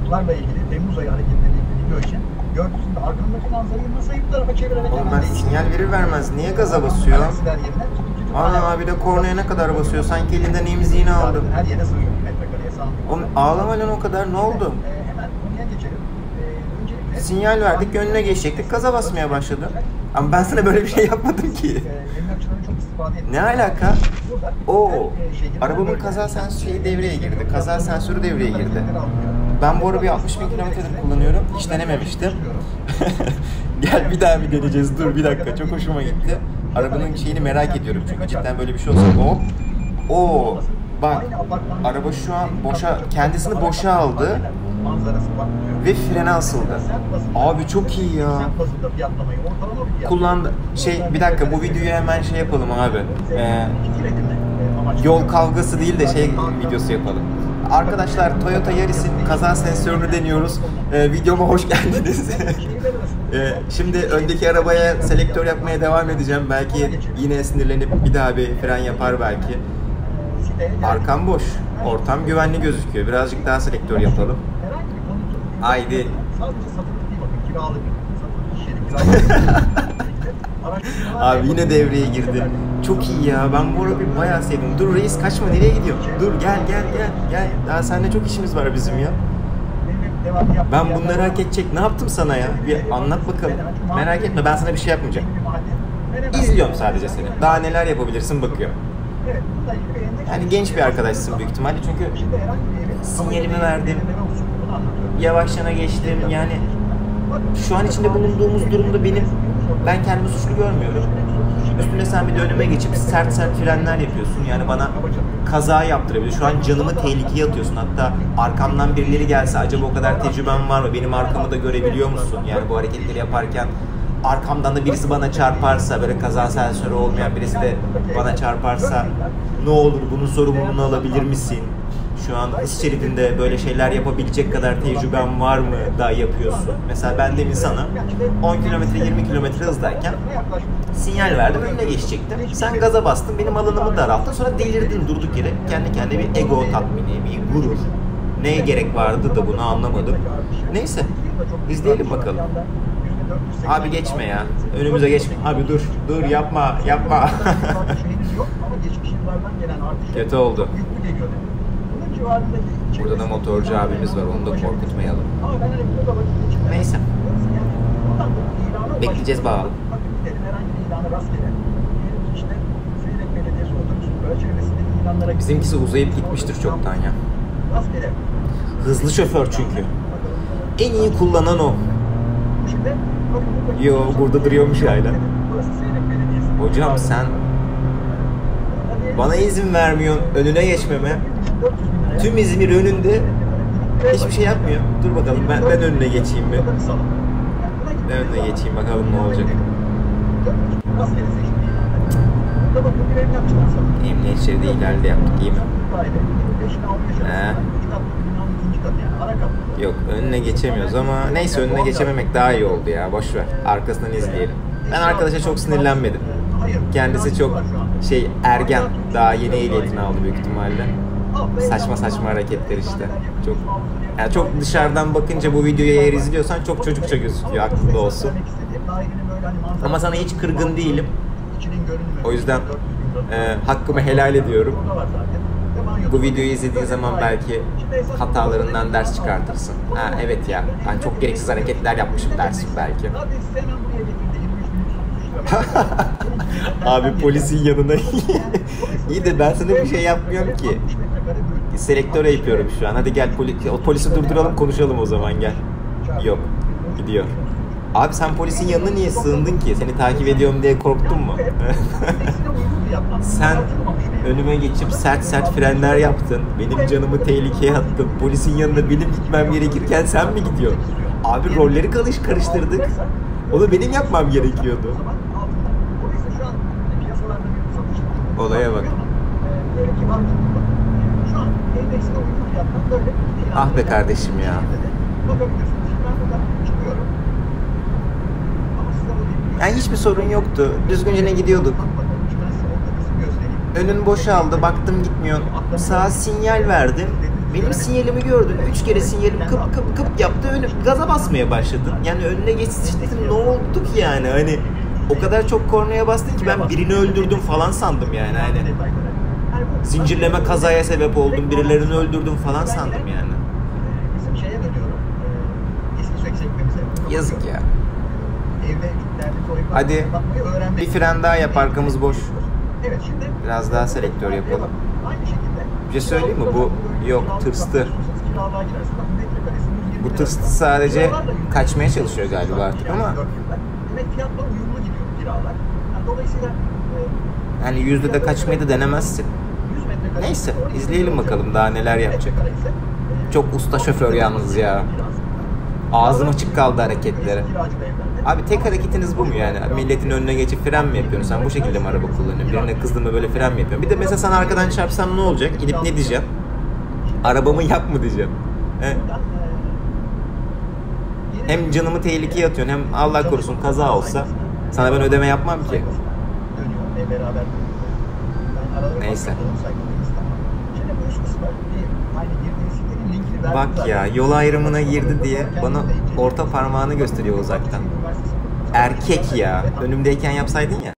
bulutlarla ilgili, Temmuz ayı hareketleriyle ilgili video için gördüğünüzde arkamdaki manzarayı masayı bu tarafa çevirerek oğlum ben sinyal verir vermez niye gaza basıyor? Ana abi de kornaya ne kadar basıyor? Sanki elinden emziğini aldı. Her yere sığıyor metrekareye sağlıklı. Oğlum ağlama lan o kadar, ne oldu? Hemen konuya geçelim. Öncelikle Sinyal verdik, önüne geçecektik, gaza basmaya başladı. Ama ben sana böyle bir şey yapmadım ki. emlakçıların çok istifade ettiği. Ne alaka? Oo, Şehirler arabamın böyle. kaza sensörü devreye girdi. Kaza sensörü devreye girdi. Ben bu arabayı 60.000 kilometredir kullanıyorum. Hiç denememiştim. Gel bir daha bir deneyeceğiz. Dur bir dakika. Çok hoşuma gitti. Arabanın şeyini merak ediyorum çünkü cidden böyle bir şey olsa. Hop. Oo. Bak. Araba şu an boşa, kendisini boşa aldı. Ve frene asıldı. Abi çok iyi ya. Kullandı. Bir dakika bu videoyu hemen şey yapalım abi. Yol kavgası değil de şey videosu yapalım. Arkadaşlar Toyota Yaris'in kaza sensörünü deniyoruz. Videoma hoş geldiniz. Şimdi öndeki arabaya selektör yapmaya devam edeceğim. Belki yine sinirlenip bir daha bir fren yapar belki. Arkam boş. Ortam güvenli gözüküyor. Birazcık daha selektör yapalım. Haydi. Abi yine devreye girdi. Çok iyi ya. Ben bu arabayı bayağı sevdim. Dur reis kaçma, nereye gidiyorsun? Dur gel. Daha seninle çok işimiz var bizim ya. Ben bunları hak edecek ne yaptım sana ya? Bir anlat bakalım. Merak etme, ben sana bir şey yapmayacağım. İzliyorum sadece seni. Daha neler yapabilirsin bakıyorum. Yani genç bir arkadaşsın büyük ihtimalle çünkü sinyalimi verdim. Yavaşçana geçtim yani. Şu an içinde bulunduğumuz durumda ben kendimi suçlu görmüyorum. Üstüne sen bir de önüme geçip sert frenler yapıyorsun. Yani bana kaza yaptırabilir. Şu an canımı tehlikeye atıyorsun. Hatta arkamdan birileri gelse acaba o kadar tecrüben var mı? Benim arkamı da görebiliyor musun? Yani bu hareketleri yaparken arkamdan da birisi bana çarparsa, böyle kaza sensörü olmayan birisi de bana çarparsa ne olur, bunun sorumluluğunu alabilir misin? Şu an hız şeridinde böyle şeyler yapabilecek kadar tecrüben var mı da yapıyorsun? Mesela ben demin sana 10 kilometre 20 kilometre hızdayken sinyal verdim, önüne geçecektim. Sen gaza bastın, benim alanımı daralttın, sonra delirdin durduk yere. Kendi kendine bir ego tatmini, bir gurur. Neye gerek vardı da bunu anlamadım. Neyse, izleyelim bakalım. Abi geçme ya, önümüze geçme. Abi dur yapma. Kötü oldu. Burada da motorcu abimiz var, onu da korkutmayalım. Neyse. Bekleyeceğiz bakalım. Bizimkisi uzayıp gitmiştir çoktan ya. Hızlı şoför çünkü. En iyi kullanan o. Yo, burada duruyormuş hala. Hocam sen bana izin vermiyorsun önüne geçmeme. Tüm İzmir önünde hiçbir şey yapmıyor. Dur bakalım ben önüne geçeyim mi? Ben önüne geçeyim bakalım ne olacak. Emniyet şeridi ileride yaptık, iyi mi? Yok, önüne geçemiyoruz ama neyse, önüne geçememek daha iyi oldu ya, boşver. Arkasından izleyelim. Ben arkadaşa çok sinirlenmedim. Kendisi çok ergen, daha yeni ehliyetini aldı büyük ihtimalle. Saçma hareketler işte. Çok dışarıdan bakınca bu videoyu eğer izliyorsan çok çocukça gözüküyor, aklında olsun. Ama sana hiç kırgın değilim. O yüzden hakkımı helal ediyorum. Bu videoyu izlediğin zaman belki hatalarından ders çıkartırsın. Ha evet ya, ben çok gereksiz hareketler yapmışım dersin belki. Abi polisin yanına iyi de ben sana bir şey yapmıyorum ki. Selektör yapıyorum şu an. Hadi gel polisi durduralım, konuşalım o zaman, gel. Yok, gidiyor. Abi sen polisin yanına niye sığındın ki? Seni takip ediyorum diye korktun mu? Sen önüme geçip sert frenler yaptın. Benim canımı tehlikeye attın. Polisin yanına benim gitmem gerekirken sen mi gidiyorsun? Abi rolleri karıştırdık. Onu benim yapmam gerekiyordu. Olaya bak. Ah be kardeşim ya. Yani hiçbir sorun yoktu. Düzgünce gidiyorduk. Önün boşaldı. Baktım gitmiyor. Sağa sinyal verdim. Benim sinyalimi gördün. 3 kere sinyalim kıp kıp kıp yaptı. Gaza basmaya başladın. Yani önüne geçtin, ne oldu ki yani? Hani o kadar çok kornaya bastın ki ben birini öldürdüm falan sandım yani. Hani zincirleme kazaya sebep oldum, birilerini öldürdüm falan sandım yani. Bizim şeye dönüyorum. Eski sökseklerimize. Yazık ya. Evde hadi bir fren daha yap, arkamız boş. Evet, şimdi biraz daha selektör yapalım. Aynı şekilde. Bir şey söyleyeyim mi? Bu yok, tırstı. Bu tırstı sadece kaçmaya çalışıyor galiba artık ama demek fiyatla uyumlu gidiyor kiralar. Dolayısıyla yani yüzde de kaçmayı da denemezsin. Neyse, izleyelim bakalım daha neler yapacak. Çok usta şoför yalnız ya. Ağzım açık kaldı hareketleri. Abi tek hareketiniz bu mu yani? Milletin önüne geçip fren mi yapıyorsun? Sen bu şekilde mi araba kullanıyorsun? Birine kızdın mı böyle fren mi yapıyorsun? Bir de mesela sana arkadan çarpsam ne olacak? Gidip ne diyeceğim? Arabamı yap mı diyeceğim? He? Hem canımı tehlikeye atıyorsun hem Allah korusun kaza olsa sana ben ödeme yapmam ki. Neyse. Bak ya, yol ayrımına girdi diye bana orta parmağını gösteriyor uzaktan. Erkek ya. Önümdeyken yapsaydın ya.